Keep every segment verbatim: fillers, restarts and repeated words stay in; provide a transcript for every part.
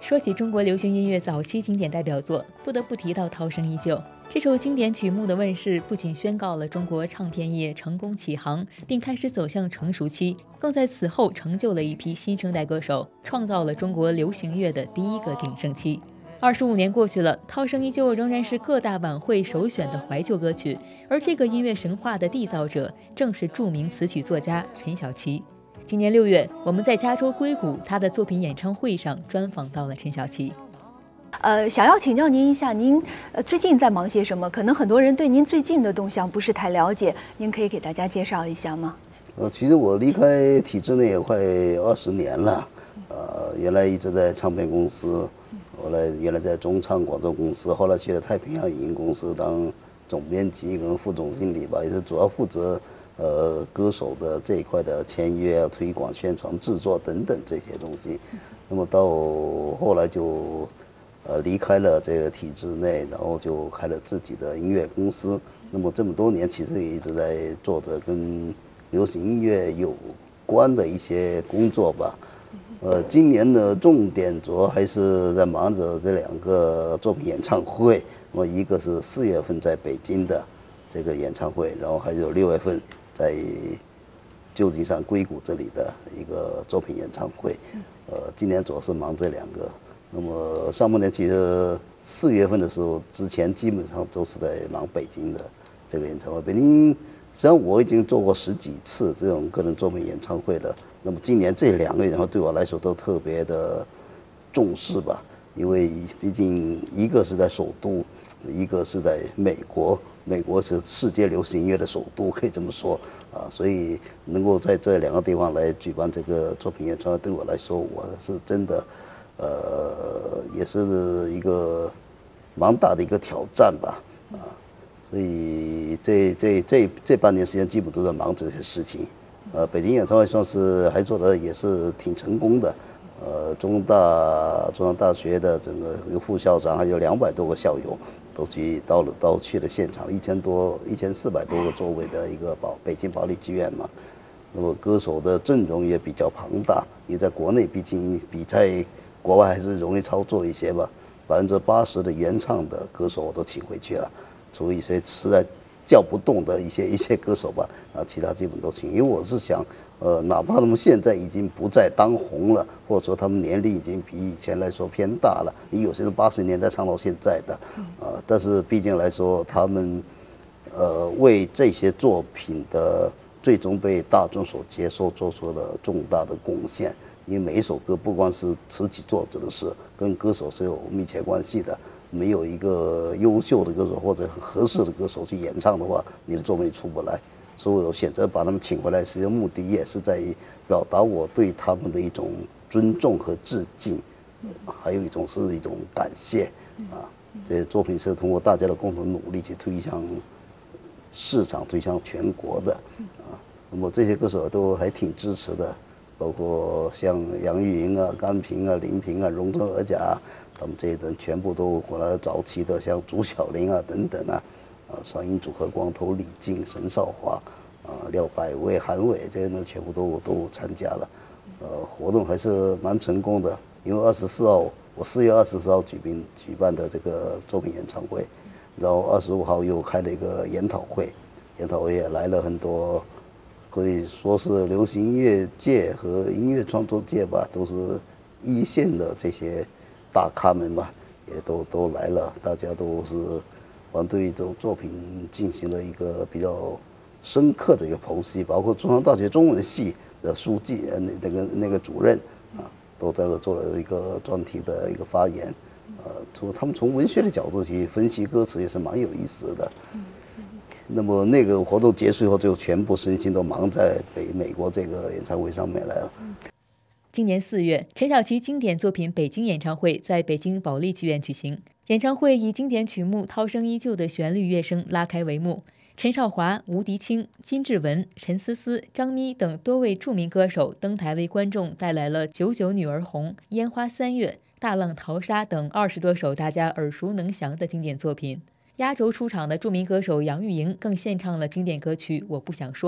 说起中国流行音乐早期经典代表作，不得不提到《涛声依旧》。这首经典曲目的问世，不仅宣告了中国唱片业成功起航，并开始走向成熟期，更在此后成就了一批新生代歌手，创造了中国流行乐的第一个鼎盛期。二十五年过去了，《涛声依旧》仍然是各大晚会首选的怀旧歌曲，而这个音乐神话的缔造者，正是著名词曲作家陈小奇。今年六月，我们在加州硅谷他的作品演唱会上专访到了陈小奇。 呃，想要请教您一下，您呃最近在忙些什么？可能很多人对您最近的动向不是太了解，您可以给大家介绍一下吗？ 呃，其实我离开体制内也快二十年了，呃，原来一直在唱片公司，后来原来在中唱广州公司，后来去了太平洋影音公司当总编辑跟副总经理吧，也是主要负责呃歌手的这一块的签约、推广、宣传、制作等等这些东西。那么到后来就呃离开了这个体制内，然后就开了自己的音乐公司。那么这么多年，其实也一直在做着跟流行音乐有关的一些工作吧。呃，今年的重点主要还是在忙着这两个作品演唱会。那么一个是四月份在北京的这个演唱会，然后还有六月份在旧金山硅谷这里的一个作品演唱会。呃，今年主要是忙这两个。那么上半年其实四月份的时候，之前基本上都是在忙北京的这个演唱会。北京实际上我已经做过十几次这种个人作品演唱会了。那么今年这两个演唱会对我来说都特别的重视吧，因为毕竟一个是在首都，一个是在美国，美国是世界流行音乐的首都，可以这么说啊，所以能够在这两个地方来举办这个作品演唱会，对我来说我是真的，呃，也是一个蛮大的一个挑战吧，啊，所以这这这这半年时间基本都在忙这些事情。呃，北京演唱会算是还做的也是挺成功的，呃，中大中央大学的整个一个副校长还有两百多个校友都去到了都去了现场，一千多一千四百多个座位的一个保北京保利剧院嘛。那么歌手的阵容也比较庞大，因为在国内毕竟比在国外还是容易操作一些吧，百分之八十的原唱的歌手我都请回去了，所以所以实在叫不动的一些一些歌手吧，啊，其他基本都请。因为我是想，呃，哪怕他们现在已经不再当红了，或者说他们年龄已经比以前来说偏大了，也有些人八十年代唱到现在的，啊，但是毕竟来说，他们，呃，为这些作品的最终被大众所接受做出了重大的贡献。因为每一首歌，不光是词曲作者的事，跟歌手是有密切关系的。没有一个优秀的歌手或者很合适的歌手去演唱的话，你的作品出不来。所以我选择把他们请回来，实际上目的也是在于表达我对他们的一种尊重和致敬，还有一种是一种感谢啊。这些作品是通过大家的共同努力去推向市场、推向全国的啊。那么这些歌手都还挺支持的。包括像杨钰莹啊、甘萍啊、林萍啊、荣春尔甲，他们这些人全部都过来早期的，像朱晓玲啊等等啊，啊，上音组合光头李静、沈少华，啊，廖百威、韩伟这些人全部都都参加了，呃，活动还是蛮成功的。因为二十四号我四月二十四号举办举办的这个作品演唱会，然后二十五号又开了一个研讨会，研讨会也来了很多。可以说是流行音乐界和音乐创作界吧，都是一线的这些大咖们吧，也都都来了。大家都是完对这种作品进行了一个比较深刻的一个剖析，包括中央大学中文系的书记呃那那个那个主任啊，都在这做了一个专题的一个发言。呃，从他们从文学的角度去分析歌词也是蛮有意思的。那么那个活动结束以后，就全部身心都忙在北美国这个演唱会上面来了。 今年四月，陈小奇经典作品北京演唱会在北京保利剧院举行。演唱会以经典曲目《涛声依旧》的旋律乐声拉开帷幕。陈少华、吴迪清、金志文、陈思思、张咪等多位著名歌手登台为观众带来了《九九女儿红》《烟花三月》《大浪淘沙》等二十多首大家耳熟能详的经典作品。压轴出场的著名歌手杨钰莹更献唱了经典歌曲《我不想说》。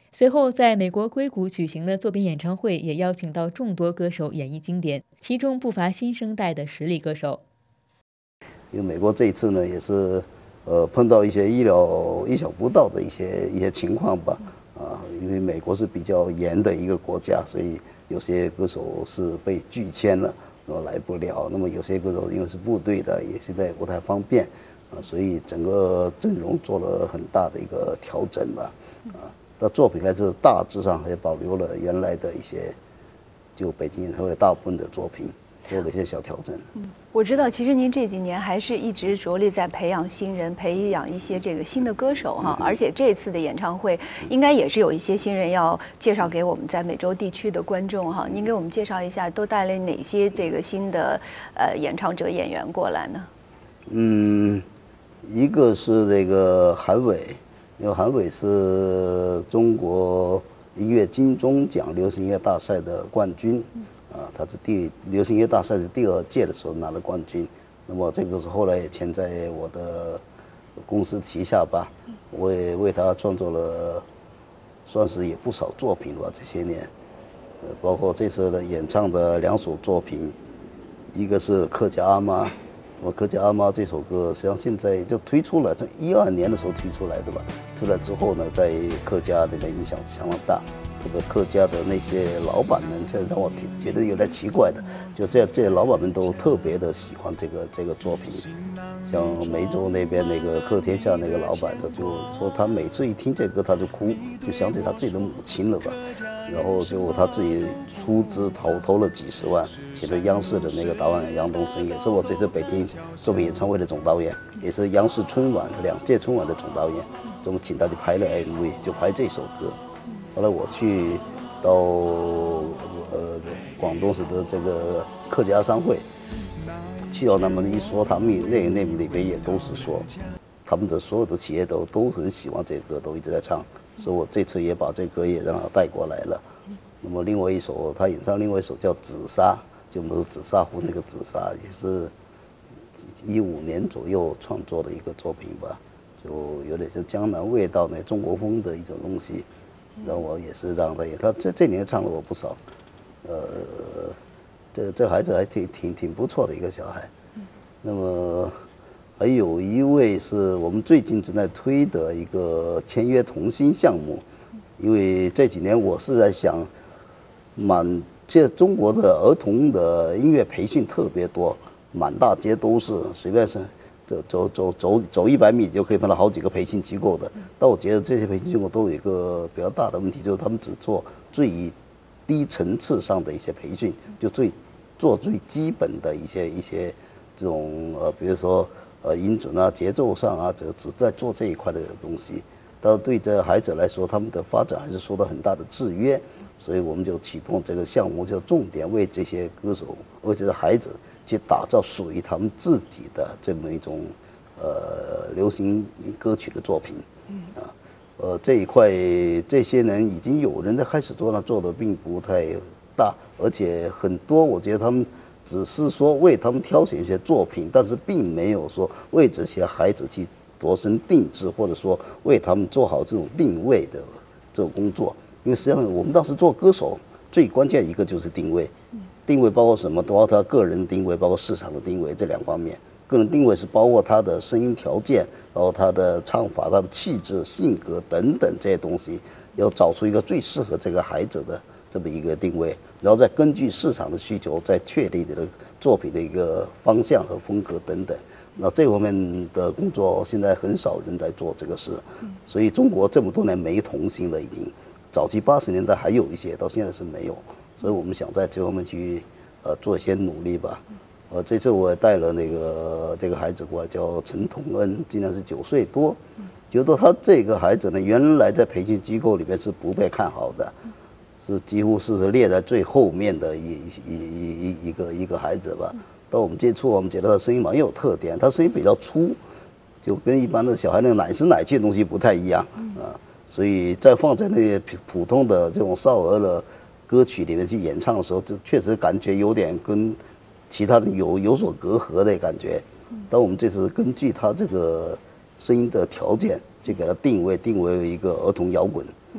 随后，在美国硅谷举行的作品演唱会也邀请到众多歌手演绎经典，其中不乏新生代的实力歌手。 因为美国这一次呢，也是呃碰到一些意料意想不到的一些一些情况吧，啊，因为美国是比较严的一个国家，所以有些歌手是被拒签了，然后来不了。那么有些歌手因为是部队的，也现在不太方便，啊，所以整个阵容做了很大的一个调整吧，啊。的作品还是大致上还保留了原来的一些，就北京演唱会大部分的作品，做了一些小调整。 嗯，我知道，其实您这几年还是一直着力在培养新人，培养一些这个新的歌手哈。而且这次的演唱会应该也是有一些新人要介绍给我们在美洲地区的观众哈。您给我们介绍一下，都带来哪些这个新的呃演唱者演员过来呢？ 嗯，一个是这个韩伟。因为韩伟是中国音乐金钟奖流行音乐大赛的冠军，啊，他是第流行音乐大赛是第二届的时候拿了冠军。那么这个是后来也签在我的公司旗下吧，我也为他创作了，算是也不少作品吧。这些年，呃，包括这次的演唱的两首作品，一个是客家阿妈。我客家阿妈这首歌，实际上现在就推出了，在一二年的时候推出来的吧。出来之后呢，在客家这边影响相当大，特别客家的那些老板们，这让我挺觉得有点奇怪的。就这这些老板们都特别的喜欢这个这个作品。像梅州那边那个客天下那个老板，他就说他每次一听这歌他就哭，就想起他自己的母亲了吧。然后就他自己出资投投了几十万，请了央视的那个导演杨东升，也是我这次北京作品演唱会的总导演，也是央视春晚两届春晚的总导演。我们请他去拍了 M V， 就拍这首歌。后来我去到呃广东省的这个客家商会，去到他们一说，他们那那里边也都是说，他们的所有的企业都都很喜欢这歌，都一直在唱。所以我这次也把这歌也让他带过来了。那么另外一首他演唱另外一首叫《紫砂》，就我们说紫砂壶那个紫砂，也是一五年左右创作的一个作品吧，就有点像江南味道那中国风的一种东西。然后我也是让他演，他这这年唱了我不少，呃，这这孩子还挺挺挺不错的一个小孩。那么还有一位是我们最近正在推的一个签约童星项目，因为这几年我是在想，满现在中国的儿童的音乐培训特别多，满大街都是，随便是走走走走走一百米就可以碰到好几个培训机构的。但我觉得这些培训机构都有一个比较大的问题，就是他们只做最低层次上的一些培训，就最做最基本的一些一些这种呃，比如说。呃，音准啊，节奏上啊，只只在做这一块的东西，但对这孩子来说，他们的发展还是受到很大的制约，所以我们就启动这个项目，就重点为这些歌手，为这些孩子去打造属于他们自己的这么一种呃流行歌曲的作品，啊，呃这一块这些年已经有人在开始做了，做的并不太大，而且很多我觉得他们。只是说为他们挑选一些作品，但是并没有说为这些孩子去度身定制，或者说为他们做好这种定位的这种工作。因为实际上我们当时做歌手，最关键一个就是定位。定位包括什么？包括他个人定位，包括市场的定位这两方面。个人定位是包括他的声音条件，包括他的唱法、他的气质、性格等等这些东西，要找出一个最适合这个孩子的这么一个定位，然后再根据市场的需求，再确立的作品的一个方向和风格等等。那这方面的工作现在很少人在做这个事，所以中国这么多年没童星了，已经早期八十年代还有一些，到现在是没有。所以我们想在这方面去呃做一些努力吧。呃，这次我也带了那个这个孩子过来，叫陈同恩，今年是九岁多。觉得他这个孩子呢，原来在培训机构里面是不被看好的。是几乎是列在最后面的一一一一一个一个孩子吧。到我们接触，我们觉得他声音蛮有特点，他声音比较粗，就跟一般的小孩那个奶声奶气的东西不太一样啊。所以再放在那些普通的这种少儿的歌曲里面去演唱的时候，就确实感觉有点跟其他的有有所隔阂的感觉。但我们这次根据他这个声音的条件，就给他定位定为一个儿童摇滚。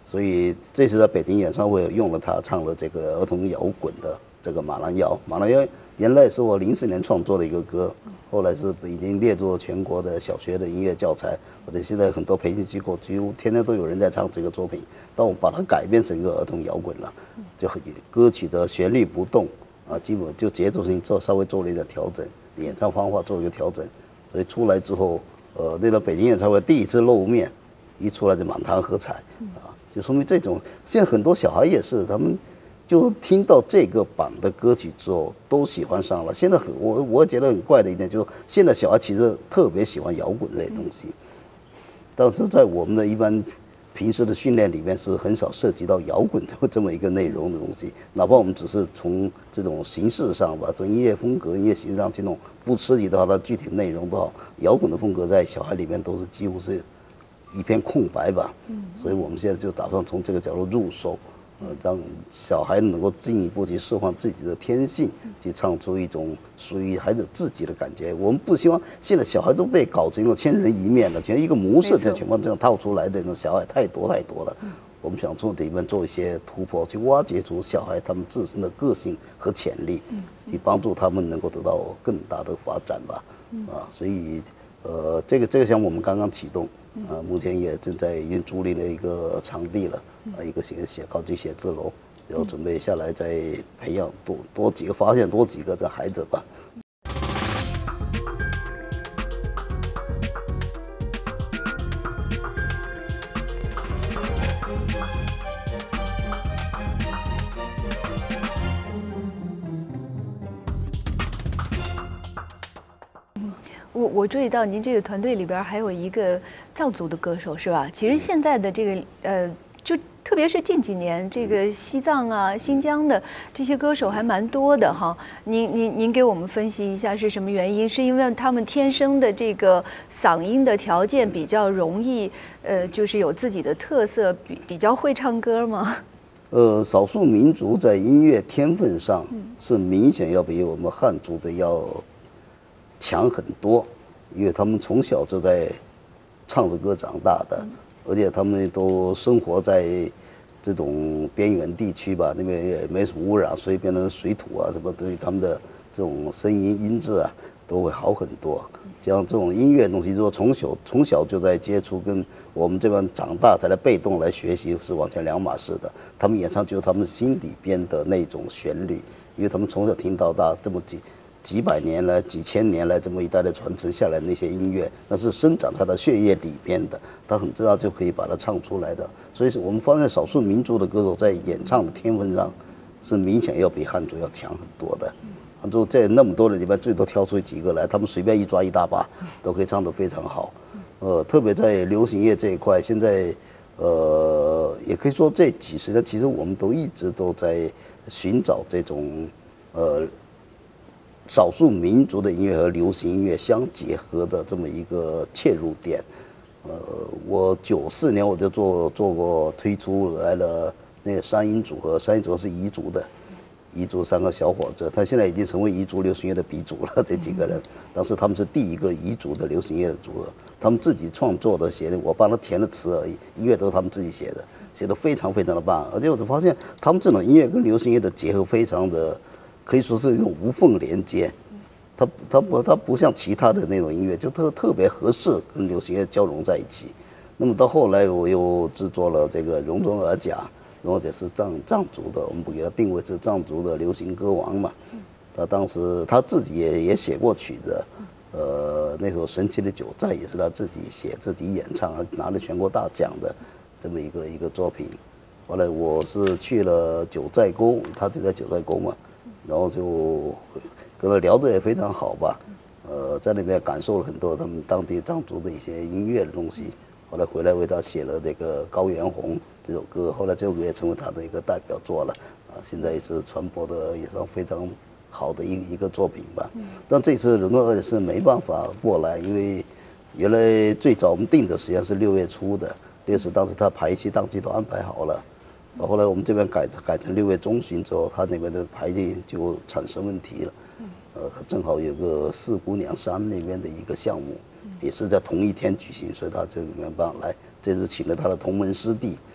所以这次在北京演唱会用了他唱了这个儿童摇滚的这个《马兰谣》。马兰谣原来是我零四年创作的一个歌，后来是已经列入全国的小学的音乐教材，或者现在很多培训机构几乎天天都有人在唱这个作品。但我把它改编成一个儿童摇滚了，就歌曲的旋律不动啊，基本就节奏性做稍微做了一点调整，演唱方法做了一个调整，所以出来之后，呃，那个北京演唱会第一次露面，一出来就满堂喝彩啊。就说明这种，现在很多小孩也是，他们就听到这个版的歌曲之后都喜欢上了。现在很我我觉得很怪的一点就是，现在小孩其实特别喜欢摇滚类的东西，但是在我们的一般平时的训练里面是很少涉及到摇滚这么一个内容的东西。哪怕我们只是从这种形式上吧，从音乐风格、音乐形式上这种不涉及到它具体内容都好，摇滚的风格在小孩里面都是几乎是一片空白吧，所以我们现在就打算从这个角度入手，呃，让小孩能够进一步去释放自己的天性，去唱出一种属于孩子自己的感觉。我们不希望现在小孩都被搞成一种千人一面的，全一个模式在全部这样套出来的那种小孩太多太多了。我们想从里面做一些突破，去挖掘出小孩他们自身的个性和潜力，去帮助他们能够得到更大的发展吧。啊，所以。呃，这个这个项目我们刚刚启动，啊，目前也正在已经租赁了一个场地了，啊，一个写写高级写字楼，然后准备下来再培养多多几个，发现多几个这孩子吧。 我我注意到您这个团队里边还有一个藏族的歌手是吧？其实现在的这个呃，就特别是近几年，这个西藏啊、新疆的这些歌手还蛮多的哈。您您您给我们分析一下是什么原因？是因为他们天生的这个嗓音的条件比较容易，呃，就是有自己的特色，比比较会唱歌吗？ 呃，少数民族在音乐天分上是明显要比我们汉族的要强很多，因为他们从小就在唱着歌长大的，而且他们都生活在这种边缘地区吧，那边也没什么污染，所以变成水土啊什么，对他们的这种声音音质啊都会好很多。像这种音乐东西，如果从小从小就在接触，跟我们这边长大才来被动来学习是完全两码事的。他们演唱就是他们心里边的那种旋律，因为他们从小听到大，这么几几百年来、几千年来这么一代的传承下来的那些音乐，那是生长在他血液里边的，他很自然就可以把它唱出来的。所以我们发现少数民族的歌手在演唱的天分上是明显要比汉族要强很多的。汉族在那么多人里面最多挑出几个来，他们随便一抓一大把，都可以唱得非常好。呃，特别在流行乐这一块，现在呃也可以说这几十年，其实我们都一直都在寻找这种呃。少数民族的音乐和流行音乐相结合的这么一个切入点，呃，我九四年我就做做过推出来了那个三音组合，三音组合是彝族的，彝族三个小伙子，他现在已经成为彝族流行乐的鼻祖了，这几个人，当时他们是第一个彝族的流行乐的组合，他们自己创作的写的，我帮他填了词而已，音乐都是他们自己写的，写的非常非常的棒，而且我就发现他们这种音乐跟流行乐的结合非常的。可以说是一种无缝连接，它它不它不像其他的那种音乐，就特特别合适跟流行乐交融在一起。那么到后来我又制作了这个容中尔甲，容中尔甲是藏藏族的，我们不给他定位是藏族的流行歌王嘛。他当时他自己也也写过曲子，呃，那首《神奇的九寨》也是他自己写自己演唱，拿了全国大奖的这么一个一个作品。后来我是去了九寨沟，他就在九寨沟嘛。然后就跟他聊得也非常好吧，呃，在那边感受了很多他们当地藏族的一些音乐的东西。后来回来为他写了那个《高原红》这首歌，后来这首歌也成为他的一个代表作了，啊，现在也是传播的也算非常好的一一个作品吧。但这次容中尔是没办法过来，因为原来最早我们定的时间是六月初的，六月初当时他排期档期都安排好了。后来我们这边改改成六月中旬之后，他那边的排练就产生问题了。呃，正好有个四姑娘山那边的一个项目，也是在同一天举行，所以他这里没办法来。这次请了他的同门师弟，啊，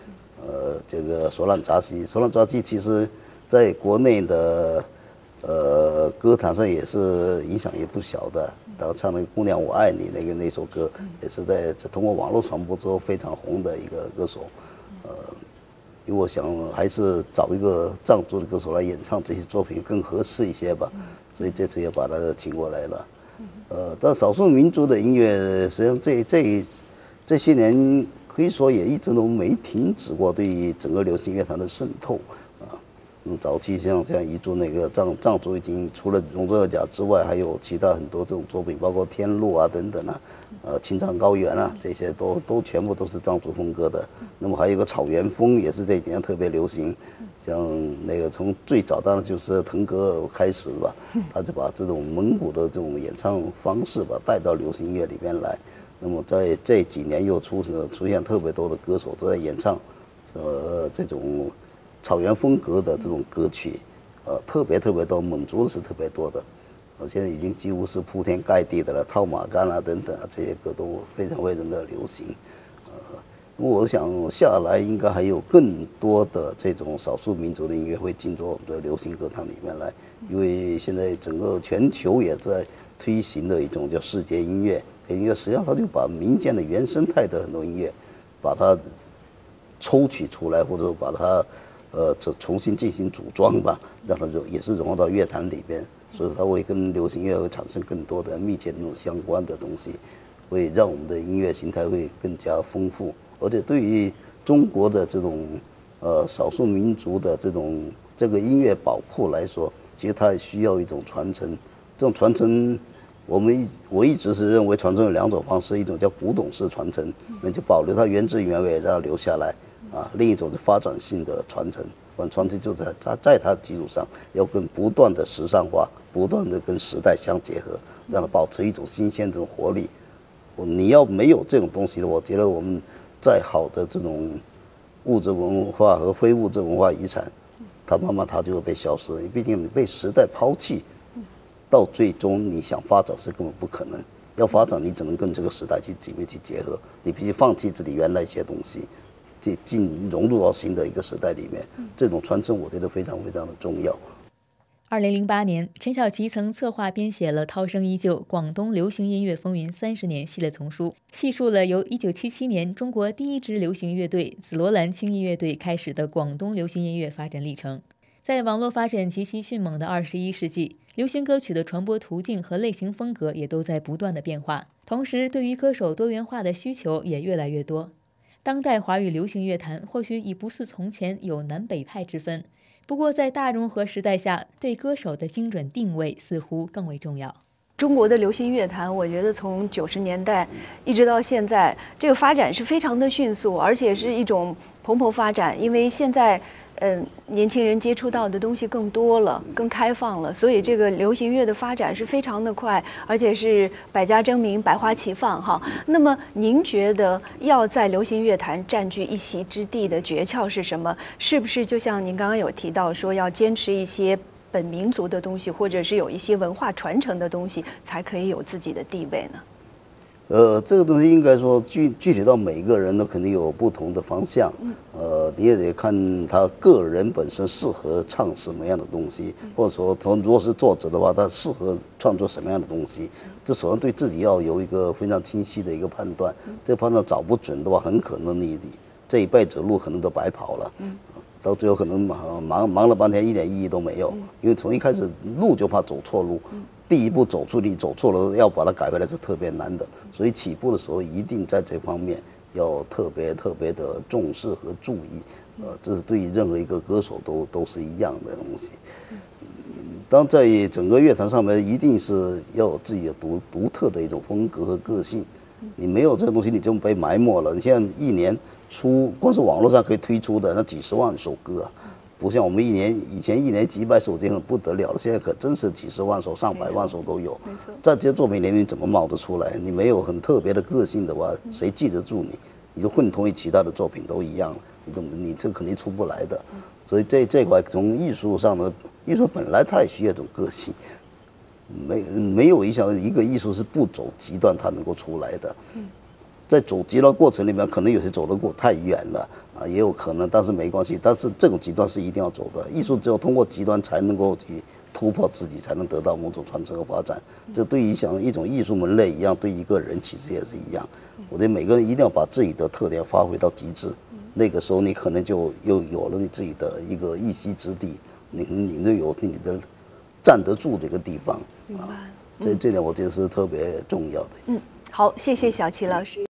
呃，这个索朗扎西，索朗扎西其实在国内的呃歌坛上也是影响也不小的。他唱那个《姑娘我爱你》那个那首歌，也是在通过网络传播之后非常红的一个歌手。呃，因为我想还是找一个藏族的歌手来演唱这些作品更合适一些吧，所以这次也把他请过来了。呃，但少数民族的音乐，实际上这这这些年可以说也一直都没停止过对整个流行乐坛的渗透啊。嗯，早期像像彝族那个藏藏族已经除了容宗尔甲之外，还有其他很多这种作品，包括天路啊等等啊，呃，青藏高原啊，这些都都全部都是藏族风格的。那么还有一个草原风，也是这几年特别流行，像那个从最早当然就是腾格尔开始吧，他就把这种蒙古的这种演唱方式吧带到流行音乐里边来。那么在这几年又出出现特别多的歌手都在演唱，呃，这种草原风格的这种歌曲，呃，特别特别多，蒙族是特别多的，呃，现在已经几乎是铺天盖地的了，套马杆啊等等啊，这些歌都非常非常的流行，呃，我想下来应该还有更多的这种少数民族的音乐会进入我们的流行歌坛里面来，因为现在整个全球也在推行的一种叫世界音乐，音乐实际上它就把民间的原生态的很多音乐，把它抽取出来，或者把它。呃，这重新进行组装吧，让它融也是融入到乐坛里边，所以它会跟流行乐会产生更多的密切的那种相关的东西，会让我们的音乐形态会更加丰富。而且对于中国的这种呃少数民族的这种这个音乐宝库来说，其实它也需要一种传承。这种传承，我们一我一直是认为传承有两种方式，一种叫古董式传承，那就保留它原汁原味，让它留下来。啊，另一种是发展性的传承，完传承就在它在它基础上，要跟不断的时尚化，不断的跟时代相结合，让它保持一种新鲜的活力。你要没有这种东西的，我觉得我们再好的这种物质文化和非物质文化遗产，它慢慢它就会被消失。毕竟你被时代抛弃，到最终你想发展是根本不可能。要发展，你只能跟这个时代去紧密去结合，你必须放弃自己原来一些东西。进进融入到新的一个时代里面，这种传承我觉得非常非常的重要。 二零零八年，陈小奇曾策划编写了《涛声依旧：广东流行音乐风云三十年》系列丛书，细述了由一九七七年中国第一支流行乐队紫罗兰轻音乐队开始的广东流行音乐发展历程。在网络发展极其迅猛的二十一世纪，流行歌曲的传播途径和类型风格也都在不断的变化，同时对于歌手多元化的需求也越来越多。当代华语流行乐坛或许已不似从前有南北派之分，不过在大融合时代下，对歌手的精准定位似乎更为重要。 中国的流行乐坛，我觉得从九十年代一直到现在，这个发展是非常的迅速，而且是一种蓬勃发展。因为现在，嗯、呃，年轻人接触到的东西更多了，更开放了，所以这个流行乐的发展是非常的快，而且是百家争鸣、百花齐放哈。那么，您觉得要在流行乐坛占据一席之地的诀窍是什么？是不是就像您刚刚有提到说，要坚持一些本民族的东西，或者是有一些文化传承的东西，才可以有自己的地位呢？ 呃，这个东西应该说具具体到每个人都肯定有不同的方向，呃，你也得看他个人本身适合唱什么样的东西，或者说从如果是作者的话，他适合创作什么样的东西，这首先对自己要有一个非常清晰的一个判断。这个判断找不准的话，很可能你这一辈子路可能都白跑了，到最后可能忙忙忙了半天一点意义都没有，因为从一开始路就怕走错路。第一步走出你走错了，要把它改回来是特别难的，所以起步的时候一定在这方面要特别特别的重视和注意，呃，这是对于任何一个歌手都都是一样的东西。当在整个乐坛上面，一定是要有自己的独独特的一种风格和个性，你没有这个东西，你就被埋没了。你现在一年出，光是网络上可以推出的那几十万首歌啊。不像我们一年以前一年几百首已经很不得了了，现在可真是几十万首、上百万首都有。在这些作品里面，你怎么冒得出来？你没有很特别的个性的话，谁记得住你？你就混同于其他的作品都一样，你怎么你这肯定出不来的。所以这这块从艺术上呢，艺术本来它也需要一种个性，没没有一项一个艺术是不走极端它能够出来的。 在走极端过程里面，可能有些走得过太远了啊，也有可能，但是没关系。但是这种极端是一定要走的，艺术只有通过极端才能够去突破自己，才能得到某种传承和发展。这对于像一种艺术门类一样，对一个人其实也是一样。我觉得每个人一定要把自己的特点发挥到极致，那个时候你可能就又有了你自己的一个一席之地，你你就有你的站得住这个地方啊。这这点我觉得是特别重要的。 嗯，好，谢谢小齐老师。